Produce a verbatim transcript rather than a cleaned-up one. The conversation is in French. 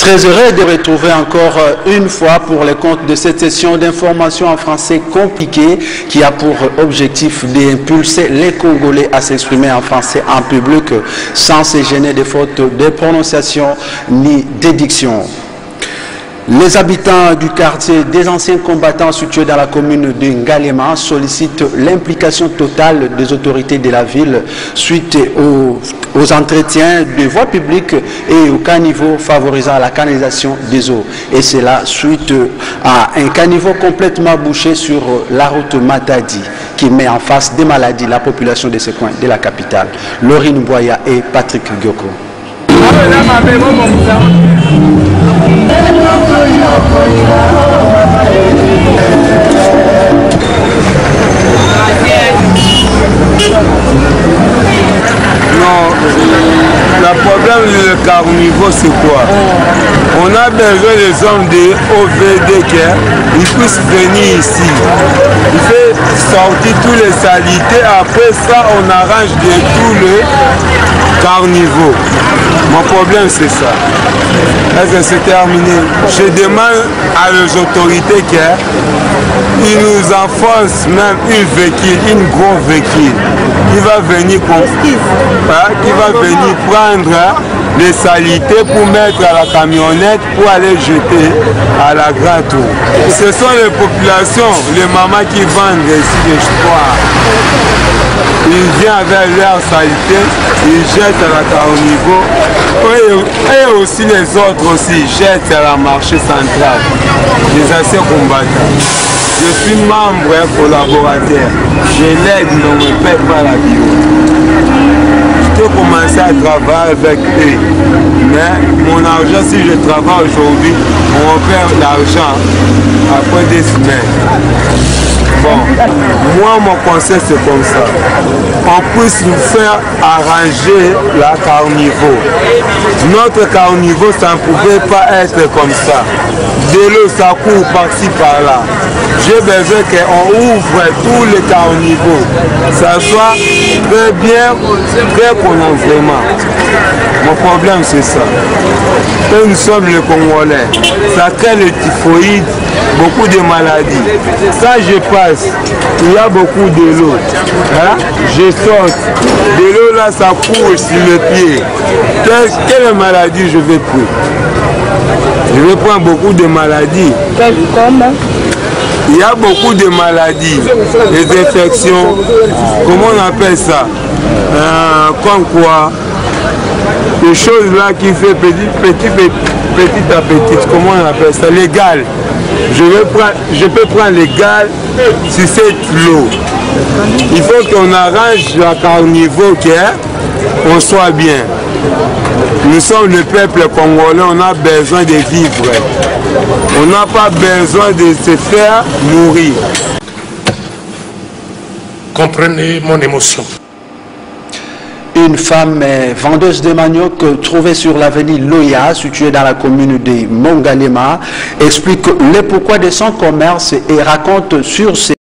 Très heureux de retrouver encore une fois pour les comptes de cette session d'information en français compliqué qui a pour objectif d'impulser les Congolais à s'exprimer en français en public sans se gêner de fautes de prononciation ni d'édiction. Les habitants du quartier des anciens combattants situés dans la commune de Ngalema sollicitent l'implication totale des autorités de la ville suite aux, aux entretiens de voies publiques et au caniveau favorisant la canalisation des eaux. Et cela suite à un caniveau complètement bouché sur la route Matadi qui met en face des maladies la population de ce coin de la capitale. Laurine Boya et Patrick Gyoko. Non, le problème du carnivore c'est quoi? On a besoin des hommes de O V D qui puissent venir ici. Il fait sortir toutes les saletés, après ça on arrange de tout le carnivore. Mon problème c'est ça. Est-ce que c'est terminé? Je demande à les autorités qu'ils nous enfoncent même une véhicule, une grosse véhicule qui va venir, hein, qui va venir prendre les saletés pour mettre à la camionnette pour aller jeter à la grande tour. Ce sont les populations, les mamans qui vendent ici des choix. Ils viennent avec leur saleté, ils jettent à la carnivore et aussi les autres aussi jettent à la marché central. Les anciens combattants. Je suis membre et collaborateur. Je l'aide, mais on ne me paie pas la bio. Je peux commencer à travailler avec eux. Mais mon argent, si je travaille aujourd'hui, on perd l'argent après des semaines. Bon, moi mon conseil c'est comme ça. On puisse nous faire arranger la carnivore. Notre carnivore, ça ne pouvait pas être comme ça. De l'eau, ça court par-ci par-là. J'ai besoin qu'on ouvre tous les carnivores. Ça soit très bien, très vraiment. Mon problème c'est ça. Et nous sommes les Congolais. Ça crée le typhoïde, beaucoup de maladies. Ça je passe, il y a beaucoup de l'eau. Hein? Je saute. De l'eau là, ça court sur le pied. Quelle, quelle maladie je vais prendre? Je vais prendre beaucoup de maladies. Comme il y a beaucoup de maladies, des infections, comment on appelle ça? Euh, comme quoi? Des choses là qui fait petit, petit, petit, petit à petit, comment on appelle ça? Légal. Je, vais prendre, je peux prendre légal sur cette eau. Il faut qu'on arrange la carnivore, qu'on soit bien. Nous sommes le peuple congolais, on a besoin de vivre. On n'a pas besoin de se faire mourir. Comprenez mon émotion. Une femme vendeuse de manioc trouvée sur l'avenue Loya, située dans la commune de Mongalema, explique le pourquoi de son commerce et raconte sur ses